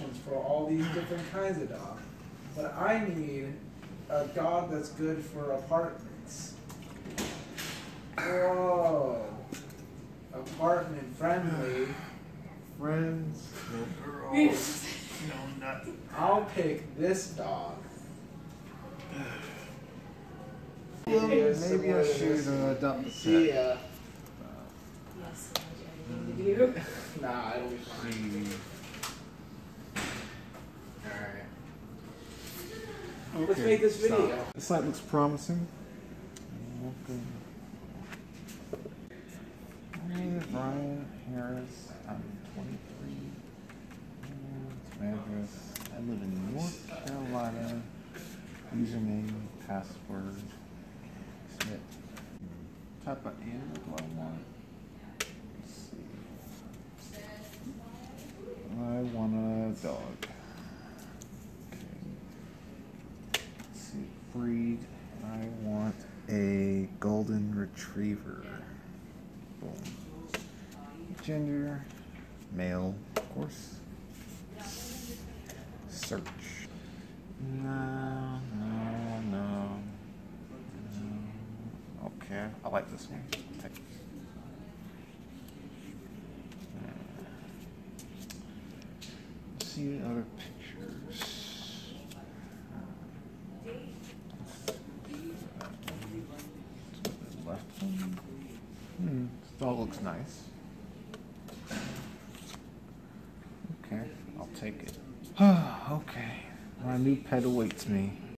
options for all these different kinds of dogs. But I need a dog that's good for apartments. Whoa. Apartment friendly. Friends. Girls. No, not. I'll pick this dog. Maybe I should adopt the pet. See ya. Yes, I do. Nah, it'll be fine. Alright. Let's make this video. The site looks promising. Okay. My name is Ryan Harris. I'm 23. It's my address. I live in North Carolina. Username, password. Submit. Type of animal do I want? Let's see. I want a dog. Okay. Let's see. Breed. I want a golden retriever. Boom. Gender. Male, of course. Search. No. Okay, I like this one. I'll take it. Let's see other pictures. Left one. This dog looks nice. Okay, I'll take it. Okay, my new pet awaits me.